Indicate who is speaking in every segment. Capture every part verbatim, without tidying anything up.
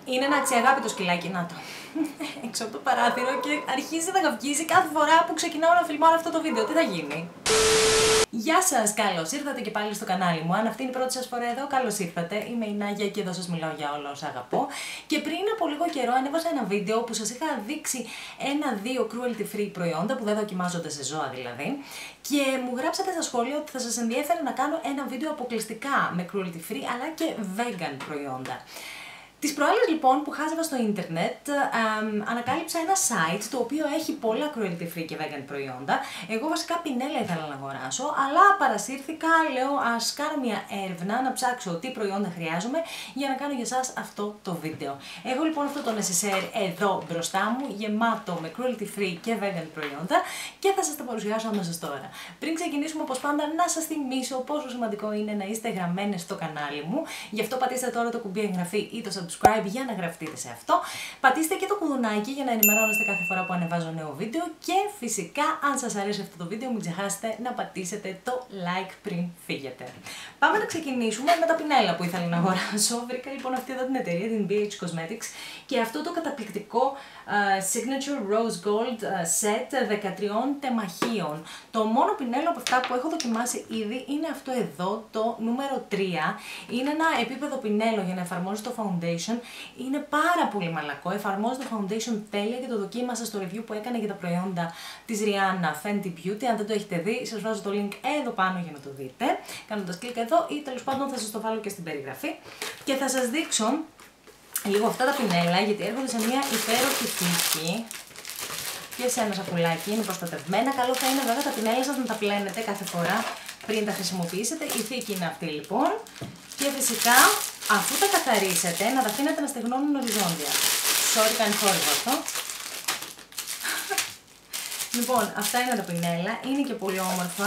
Speaker 1: Είναι ένα αξιαγάπη το σκυλάκι, να το. Έξω από το παράθυρο και αρχίζει να γαυγίζει κάθε φορά που ξεκινάω να φιλμάρω αυτό το βίντεο. Τι θα γίνει? Γεια σας, καλώς ήρθατε και πάλι στο κανάλι μου. Αν αυτή είναι η πρώτη σας φορά εδώ, καλώς ήρθατε. Είμαι η Νάγια και εδώ σας μιλάω για όλα όσα αγαπώ. Και πριν από λίγο καιρό ανέβασα ένα βίντεο που σας είχα δείξει ένα-δύο cruelty free προϊόντα που δεν δοκιμάζονται σε ζώα δηλαδή. Και μου γράψατε στα σχόλια ότι θα σας ενδιέφερε να κάνω ένα βίντεο αποκλειστικά με cruelty free αλλά και vegan προϊόντα. Τις προάλλες λοιπόν που χάζευα στο ίντερνετ, ανακάλυψα ένα site το οποίο έχει πολλά cruelty free και vegan προϊόντα. Εγώ βασικά πινέλα ήθελα να αγοράσω, αλλά παρασύρθηκα, λέω ας κάνω μια έρευνα, να ψάξω τι προϊόντα χρειάζομαι για να κάνω για εσάς αυτό το βίντεο. Έχω λοιπόν αυτό το necessaire εδώ μπροστά μου, γεμάτο με cruelty free και vegan προϊόντα και θα σας τα παρουσιάσω αμέσως τώρα. Πριν ξεκινήσουμε όπως πάντα να σας θυμίσω πόσο σημαντικό είναι να είστε γραμμένες στο κανάλι μου, γι' αυτό πατήστε τώρα το κουμπί εγγραφή ή το subscribe για να γραφτείτε σε αυτό. Πατήστε και το κουδουνάκι για να ενημερώνεστε κάθε φορά που ανεβάζω νέο βίντεο και φυσικά αν σας αρέσει αυτό το βίντεο μην ξεχάσετε να πατήσετε το like πριν φύγετε. Πάμε να ξεκινήσουμε με τα πινέλα που ήθελα να αγοράσω. Βρήκα λοιπόν αυτή εδώ την εταιρεία, την μπι έιτς Cosmetics και αυτό το καταπληκτικό uh, Signature Rose Gold uh, set δεκατριών τεμαχίων. Το μόνο πινέλο από αυτά που έχω δοκιμάσει ήδη είναι αυτό εδώ, το νούμερο τρία. Είναι ένα επίπεδο πινέλο για να εφαρμόζει το foundation. Είναι πάρα πολύ μαλακό, εφαρμόζει το foundation τέλεια και το δοκίμασα στο review που έκανε για τα προϊόντα της Rihanna Fenty Beauty. Αν δεν το έχετε δει, σας βάζω το link εδώ πάνω για να το δείτε, κάνοντας κλικ εδώ ή τέλος πάντων θα σας το βάλω και στην περιγραφή. Και θα σας δείξω λίγο αυτά τα πινέλα γιατί έρχονται σε μια υπέροχη θήκη και σε ένα σακουλάκι, είναι προστατευμένα. Καλό θα είναι βέβαια τα πινέλα σας να τα πλένετε κάθε φορά πριν τα χρησιμοποιήσετε. Η θήκη είναι αυτή λοιπόν και φυσικά αφού τα καθαρίσετε να τα αφήνετε να στεγνώνουν οριζόντια. Sorry, κάνει θόρυβο αυτό. Λοιπόν, αυτά είναι τα πινέλα, είναι και πολύ όμορφα.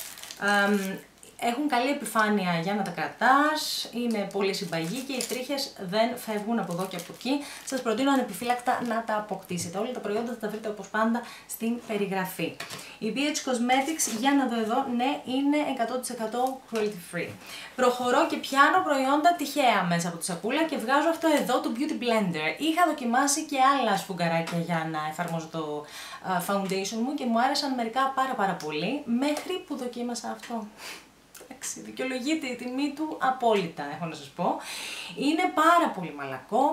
Speaker 1: Έχουν καλή επιφάνεια για να τα κρατάς, είναι πολύ συμπαγή και οι τρίχες δεν φεύγουν από εδώ και από εκεί. Σας προτείνω ανεπιφύλακτα να τα αποκτήσετε. Όλα τα προϊόντα θα τα βρείτε όπως πάντα στην περιγραφή. Η μπι έιτς Cosmetics, για να δω εδώ, ναι, είναι εκατό τοις εκατό cruelty free. Προχωρώ και πιάνω προϊόντα τυχαία μέσα από τη σακούλα και βγάζω αυτό εδώ, το Beauty Blender. Είχα δοκιμάσει και άλλα σφουγγαράκια για να εφαρμόζω το uh, foundation μου και μου άρεσαν μερικά πάρα πάρα πολύ, μέχρι που δοκίμασα αυτό. Δικαιολογείται η τιμή του απόλυτα, έχω να σας πω. Είναι πάρα πολύ μαλακό,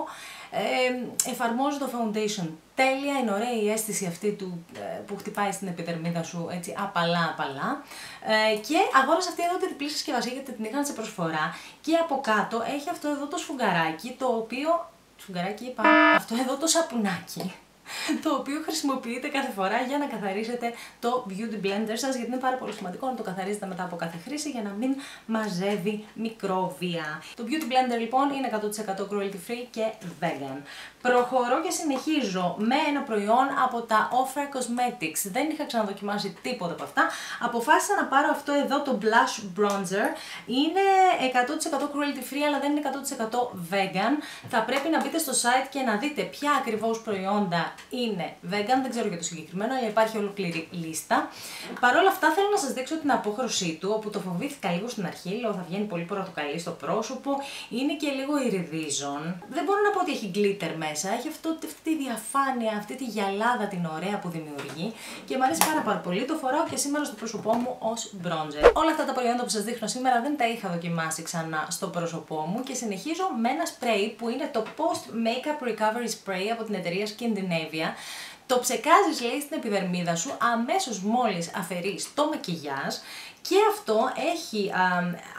Speaker 1: ε, εφαρμόζει το foundation τέλεια, είναι ωραία η αίσθηση αυτή του, ε, που χτυπάει στην επιδερμίδα σου έτσι απαλά απαλά. Ε, και αγόρασα αυτή εδώ τη διπλή συσκευασία γιατί την είχαν σε προσφορά και από κάτω έχει αυτό εδώ το σφουγγαράκι, το οποίο, σφουγγαράκι είπα, αυτό εδώ το σαπουνάκι, το οποίο χρησιμοποιείτε κάθε φορά για να καθαρίσετε το Beauty Blender σας, γιατί είναι πάρα πολύ σημαντικό να το καθαρίζετε μετά από κάθε χρήση για να μην μαζεύει μικρόβια. Το Beauty Blender λοιπόν είναι εκατό τοις εκατό cruelty free και vegan. Προχωρώ και συνεχίζω με ένα προϊόν από τα Ofra Cosmetics. Δεν είχα ξαναδοκιμάσει τίποτα από αυτά. Αποφάσισα να πάρω αυτό εδώ το Blush Bronzer. Είναι εκατό τοις εκατό cruelty free αλλά δεν είναι εκατό τοις εκατό vegan. Θα πρέπει να μπείτε στο site και να δείτε ποια ακριβώς προϊόντα είναι vegan, δεν ξέρω για το συγκεκριμένο, αλλά υπάρχει ολόκληρη λίστα. Παρ' όλα αυτά θέλω να σας δείξω την απόχρωσή του, όπου το φοβήθηκα λίγο στην αρχή, λέω θα βγαίνει πολύ πορτοκαλί στο πρόσωπο, είναι και λίγο ιριδίζον. Δεν μπορώ να πω ότι έχει glitter μέσα, έχει αυτό, αυτή τη διαφάνεια, αυτή τη γυαλάδα την ωραία που δημιουργεί και μου αρέσει πάρα, πάρα πολύ. Το φοράω και σήμερα στο πρόσωπό μου ως bronzer. Όλα αυτά τα προϊόντα που σας δείχνω σήμερα δεν τα είχα δοκιμάσει ξανά στο πρόσωπό μου και συνεχίζω με ένα spray που είναι το Post Makeup Recovery Spray από την εταιρεία Skindinavia. Το ψεκάζεις λέει στην επιδερμίδα σου αμέσως μόλις αφαιρείς το μακιγιάζ και αυτό έχει α,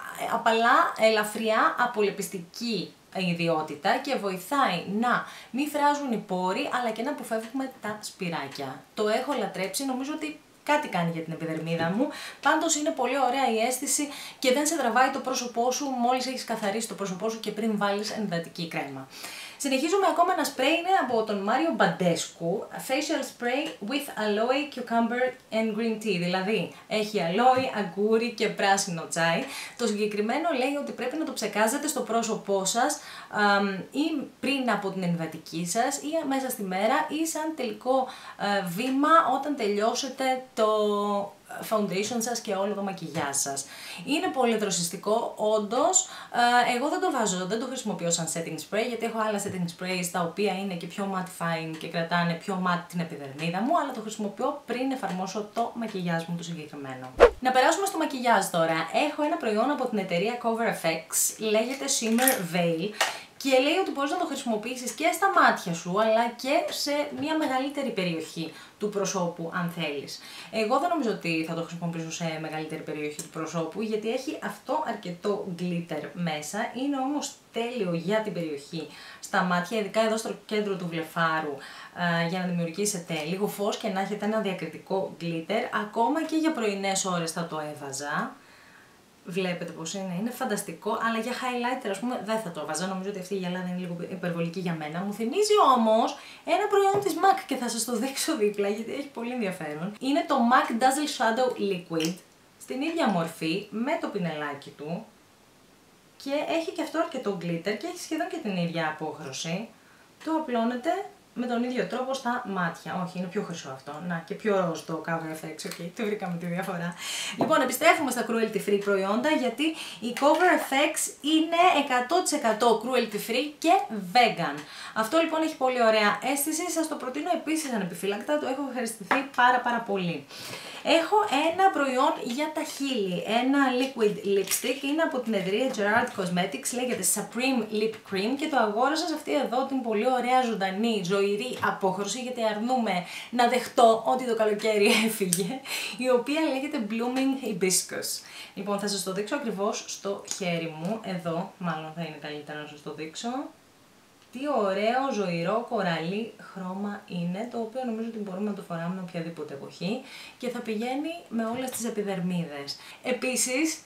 Speaker 1: απαλά, ελαφριά, απολεπιστική ιδιότητα και βοηθάει να μην φράζουν οι πόροι αλλά και να αποφεύγουμε τα σπυράκια. Το έχω λατρέψει, νομίζω ότι κάτι κάνει για την επιδερμίδα μου. Πάντως είναι πολύ ωραία η αίσθηση και δεν σε τραβάει το πρόσωπό σου μόλις έχεις καθαρίσει το πρόσωπό σου και πριν βάλεις ενυδατική κρέμα. Συνεχίζω με ακόμα ένα spray, είναι από τον Μάριο Μπαντέσκου, Facial Spray with Aloe, Cucumber and Green Tea, δηλαδή έχει αλόι, αγκούρι και πράσινο τσάι. Το συγκεκριμένο λέει ότι πρέπει να το ψεκάζετε στο πρόσωπό σας α, ή πριν από την ενυδατική σας ή μέσα στη μέρα ή σαν τελικό α, βήμα όταν τελειώσετε το foundation σας και όλο το μακιγιάζ σας. Είναι πολύ δροσιστικό, όντως. Εγώ δεν το βάζω, δεν το χρησιμοποιώ σαν setting spray, γιατί έχω άλλα setting sprays τα οποία είναι και πιο mattifying και κρατάνε πιο matte την επιδερμίδα μου, αλλά το χρησιμοποιώ πριν εφαρμόσω το μακιγιάζ μου το συγκεκριμένο. Να περάσουμε στο μακιγιάζ τώρα. Έχω ένα προϊόν από την εταιρεία CoverFX, λέγεται Shimmer Veil. Και λέει ότι μπορείς να το χρησιμοποιήσεις και στα μάτια σου, αλλά και σε μια μεγαλύτερη περιοχή του προσώπου, αν θέλεις. Εγώ δεν νομίζω ότι θα το χρησιμοποιήσω σε μεγαλύτερη περιοχή του προσώπου, γιατί έχει αυτό αρκετό glitter μέσα. Είναι όμως τέλειο για την περιοχή στα μάτια, ειδικά εδώ στο κέντρο του βλεφάρου, για να δημιουργήσετε λίγο φως και να έχετε ένα διακριτικό glitter. Ακόμα και για πρωινές ώρες θα το έβαζα. Βλέπετε πως είναι, είναι φανταστικό, αλλά για highlighter ας πούμε δεν θα το έβαζα, νομίζω ότι αυτή η γυαλάδα είναι λίγο υπερβολική για μένα. Μου θυμίζει όμως ένα προϊόν της MAC και θα σας το δείξω δίπλα γιατί έχει πολύ ενδιαφέρον. Είναι το MAC Dazzle Shadow Liquid, στην ίδια μορφή, με το πινελάκι του και έχει και αυτό αρκετό glitter και έχει σχεδόν και την ίδια απόχρωση. Το απλώνετε με τον ίδιο τρόπο στα μάτια. Όχι, είναι πιο χρυσό αυτό. Να, και πιο ροζ το CoverFX. Οκ, okay, το βρήκαμε τη διαφορά. Λοιπόν, επιστρέφουμε στα cruelty free προϊόντα, γιατί η CoverFX είναι εκατό τοις εκατό cruelty free και vegan. Αυτό λοιπόν έχει πολύ ωραία αίσθηση. Σας το προτείνω επίσης ανεπιφύλακτα. Το έχω ευχαριστηθεί πάρα πάρα πολύ. Έχω ένα προϊόν για τα χείλη. Ένα liquid lipstick. Είναι από την εταιρεία Gerard Cosmetics. Λέγεται Supreme Lip Cream και το αγόρασα σε αυτή εδώ την πολύ ωραία ζωντανή ζωηρή απόχρωση, γιατί αρνούμε να δεχτώ ότι το καλοκαίρι έφυγε, η οποία λέγεται Blooming Hibiscus. Λοιπόν, θα σας το δείξω ακριβώς στο χέρι μου. Εδώ, μάλλον θα είναι καλύτερα να σας το δείξω. Τι ωραίο ζωηρό κοραλί χρώμα είναι, το οποίο νομίζω ότι μπορούμε να το φοράμε με οποιαδήποτε εποχή και θα πηγαίνει με όλες τις επιδερμίδες. Επίσης,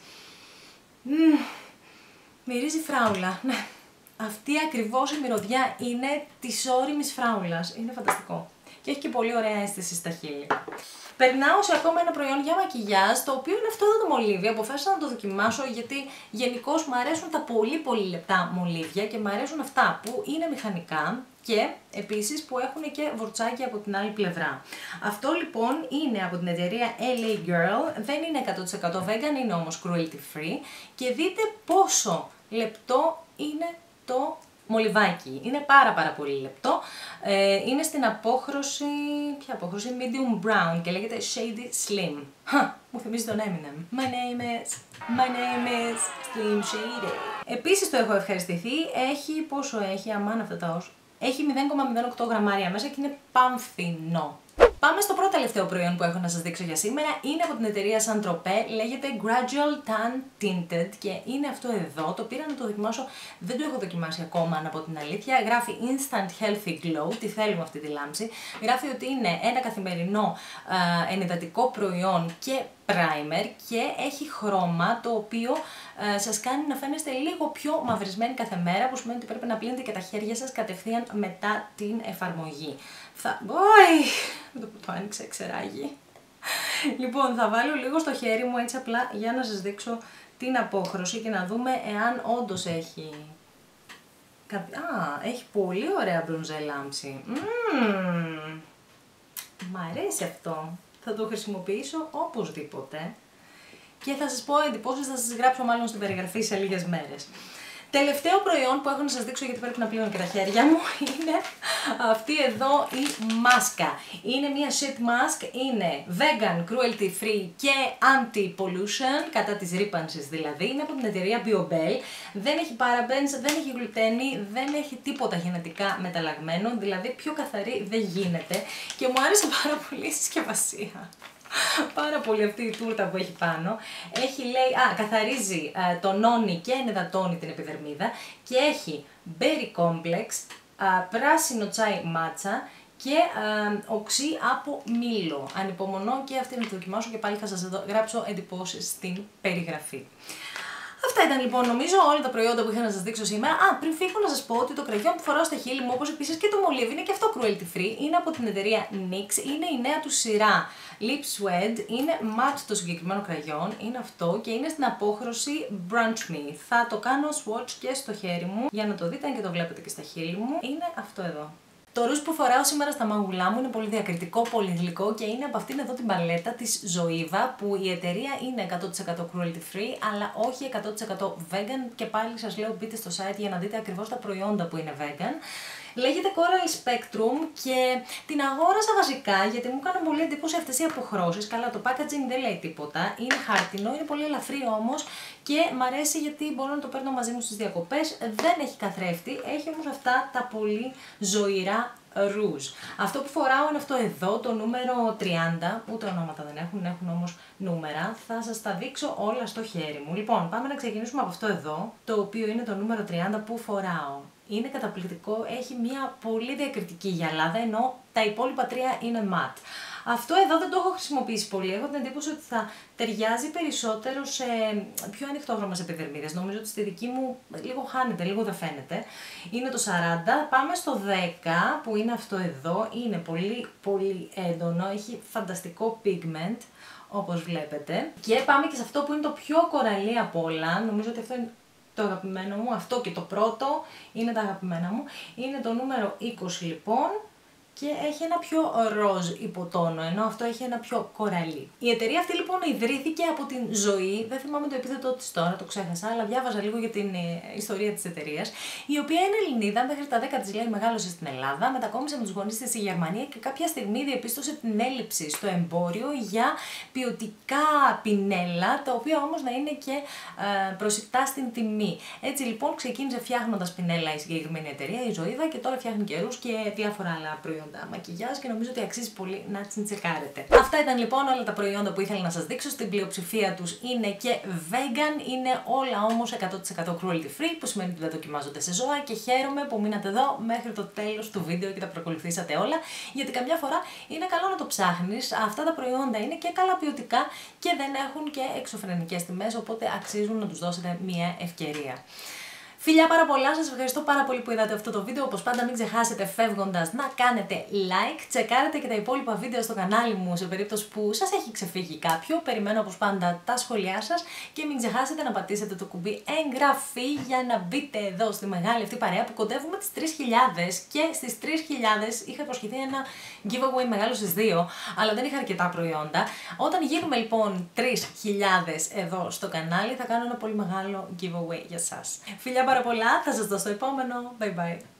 Speaker 1: μ, μυρίζει φράουλα. Ναι, αυτή ακριβώς η μυρωδιά είναι της όριμης φράουλας. Είναι φανταστικό. Και έχει και πολύ ωραία αίσθηση στα χείλη. Περνάω σε ακόμα ένα προϊόν για μακιγιάζ, το οποίο είναι αυτό εδώ το μολύβι. Αποφάσισα να το δοκιμάσω γιατί γενικώς μου αρέσουν τα πολύ πολύ λεπτά μολύβια και μου αρέσουν αυτά που είναι μηχανικά και επίσης που έχουν και βουρτσάκι από την άλλη πλευρά. Αυτό λοιπόν είναι από την εταιρεία ελ έι Girl, δεν είναι εκατό τοις εκατό vegan, είναι όμως cruelty free και δείτε πόσο λεπτό είναι το μολυβάκι. Είναι πάρα πάρα πολύ λεπτό. Ε, είναι στην απόχρωση, ποια απόχρωση, medium brown και λέγεται shady slim. Χα, μου θυμίζει τον Eminem. My name is, my name is Slim Shady. Επίσης το έχω ευχαριστηθεί. Έχει, πόσο έχει, αμάν αυτά τα ως. Έχει μηδέν κόμμα μηδέν οκτώ γραμμάρια μέσα και είναι πανφθηνό. Πάμε στο πρώτο τελευταίο προϊόν που έχω να σας δείξω για σήμερα. Είναι από την εταιρεία Saint Tropez, λέγεται Gradual Tan Tinted και είναι αυτό εδώ. Το πήρα να το δοκιμάσω, δεν το έχω δοκιμάσει ακόμα, να πω την αλήθεια. Γράφει Instant Healthy Glow, τι θέλουμε αυτή τη λάμψη. Γράφει ότι είναι ένα καθημερινό ε, ενυδατικό προϊόν και primer και έχει χρώμα το οποίο ε, σας κάνει να φαίνεστε λίγο πιο μαυρισμένοι κάθε μέρα, που σημαίνει ότι πρέπει να πλύνετε και τα χέρια σας κατευθείαν μετά την εφαρμογή. Θα... Ωι! Το που το άνοιξε, ξεράγει. Λοιπόν, θα βάλω λίγο στο χέρι μου έτσι απλά για να σας δείξω την απόχρωση και να δούμε εάν όντως έχει... Α, έχει πολύ ωραία μπρονζέ λάμψη. Mm. Μ' αρέσει αυτό. Θα το χρησιμοποιήσω οπωσδήποτε. Και θα σας πω εντυπώσεις, θα σας γράψω μάλλον στην περιγραφή σε λίγες μέρες. Τελευταίο προϊόν που έχω να σας δείξω, γιατί πρέπει να πλύνω και τα χέρια μου, είναι αυτή εδώ η μάσκα. Είναι μια sheet mask, είναι vegan, cruelty free και anti-pollution, κατά της ρύπανσης δηλαδή. Είναι από την εταιρεία BioBell, δεν έχει parabens, δεν έχει γλουτένι, δεν έχει τίποτα γενετικά μεταλλαγμένο, δηλαδή πιο καθαρή δεν γίνεται και μου άρεσε πάρα πολύ η συσκευασία. Πάρα πολύ αυτή η τούρτα που έχει πάνω. Έχει, λέει, α, καθαρίζει, α, τονώνει και ενυδατώνει την επιδερμίδα και έχει berry complex, α, πράσινο τσάι μάτσα και α, οξύ από μήλο. Ανυπομονώ και αυτή να τη δοκιμάσω και πάλι θα σας γράψω εντυπώσεις στην περιγραφή. Αυτά ήταν λοιπόν νομίζω όλα τα προϊόντα που είχα να σας δείξω σήμερα. Α, πριν φύγω να σας πω ότι το κραγιόν που φοράω στα χείλη μου, όπως επίσης και το μολύβι, είναι και αυτό cruelty free. Είναι από την εταιρεία νίξ, είναι η νέα του σειρά Lip Suede, είναι matte το συγκεκριμένο κραγιόν, είναι αυτό και είναι στην απόχρωση Brunch Me. Θα το κάνω swatch και στο χέρι μου για να το δείτε, αν και το βλέπετε και στα χείλη μου. Είναι αυτό εδώ. Το ρούζ που φοράω σήμερα στα μάγουλά μου είναι πολύ διακριτικό, πολύ γλυκό και είναι από αυτήν εδώ την παλέτα της Zoeva, που η εταιρεία είναι εκατό τοις εκατό cruelty free, αλλά όχι εκατό τοις εκατό vegan, και πάλι σας λέω μπείτε στο site για να δείτε ακριβώς τα προϊόντα που είναι vegan. Λέγεται Coral Spectrum και την αγόρασα βασικά γιατί μου έκανε πολύ εντύπωση αυτές οι αποχρώσεις. Καλά, το packaging δεν λέει τίποτα, είναι χάρτινο, είναι πολύ ελαφρύ όμως και μ' αρέσει γιατί μπορώ να το παίρνω μαζί μου στις διακοπές. Δεν έχει καθρέφτη, έχει όμως αυτά τα πολύ ζωηρά ρούζ. Αυτό που φοράω είναι αυτό εδώ, το νούμερο τριάντα, ούτε ονόματα δεν έχουν, έχουν όμως νούμερα. Θα σας τα δείξω όλα στο χέρι μου. Λοιπόν, πάμε να ξεκινήσουμε από αυτό εδώ, το οποίο είναι το νούμερο τριάντα που φοράω. Είναι καταπληκτικό, έχει μια πολύ διακριτική γυαλάδα, ενώ τα υπόλοιπα τρία είναι ματ. Αυτό εδώ δεν το έχω χρησιμοποιήσει πολύ, έχω την εντύπωση ότι θα ταιριάζει περισσότερο σε πιο ανοιχτόχρωμες επιδερμίδες. Νομίζω ότι στη δική μου λίγο χάνεται, λίγο δεν φαίνεται. Είναι το σαράντα, πάμε στο δέκα που είναι αυτό εδώ, είναι πολύ πολύ έντονο, έχει φανταστικό pigment όπως βλέπετε. Και πάμε και σε αυτό που είναι το πιο κοραλί από όλα, νομίζω ότι αυτό είναι το αγαπημένο μου, αυτό και το πρώτο είναι τα αγαπημένα μου. Είναι το νούμερο είκοσι λοιπόν και έχει ένα πιο ροζ υποτόνο, ενώ αυτό έχει ένα πιο κοραλί. Η εταιρεία αυτή λοιπόν ιδρύθηκε από την Ζωή, δεν θυμάμαι το επίθετό της τώρα, το ξέχασα, αλλά διάβαζα λίγο για την ε, ιστορία της εταιρείας, η οποία είναι Ελληνίδα, μέχρι τα δέκα της λέει μεγάλωσε στην Ελλάδα, μετακόμισε με τους γονείς της στη Γερμανία και κάποια στιγμή διαπίστωσε την έλλειψη στο εμπόριο για ποιοτικά πινέλα, τα οποία όμως να είναι και ε, προσιτά στην τιμή. Έτσι λοιπόν ξεκίνησε φτιάχνοντας πινέλα η συγκεκριμένη εταιρεία, η Zoeva, και τώρα φτιάχνει καιρούς και διάφορα άλλα προϊόντα μακιγιάζ και νομίζω ότι αξίζει πολύ να την τσεκάρετε. Αυτά ήταν λοιπόν όλα τα προϊόντα που ήθελα να σας δείξω. Στην πλειοψηφία τους είναι και vegan, είναι όλα όμως εκατό τοις εκατό cruelty free, που σημαίνει ότι δεν δοκιμάζονται σε ζώα, και χαίρομαι που μείνατε εδώ μέχρι το τέλος του βίντεο και τα παρακολουθήσατε όλα, γιατί καμιά φορά είναι καλό να το ψάχνεις. Αυτά τα προϊόντα είναι και καλά ποιοτικά και δεν έχουν και εξωφρενικές τιμές, οπότε αξίζουν να τους δώσετε μια ευκαιρία. Φιλιά πάρα πολλά, σας ευχαριστώ πάρα πολύ που είδατε αυτό το βίντεο. Όπως πάντα μην ξεχάσετε φεύγοντας να κάνετε like, τσεκάρετε και τα υπόλοιπα βίντεο στο κανάλι μου σε περίπτωση που σας έχει ξεφύγει κάποιο. Περιμένω όπως πάντα τα σχόλιά σας και μην ξεχάσετε να πατήσετε το κουμπί εγγραφή για να μπείτε εδώ στη μεγάλη αυτή παρέα που κοντεύουμε τις τρεις χιλιάδες, και στις τρεις χιλιάδες είχα υποσχεθεί ένα giveaway μεγάλο στις δύο, αλλά δεν είχα αρκετά προϊόντα. Όταν γίνουμε λοιπόν τρεις χιλιάδες εδώ στο κανάλι θα κάνω ένα πολύ μεγάλο giveaway για σας. Φιλιά πάρα πολλά, θα σας δω στο επόμενο. Bye bye.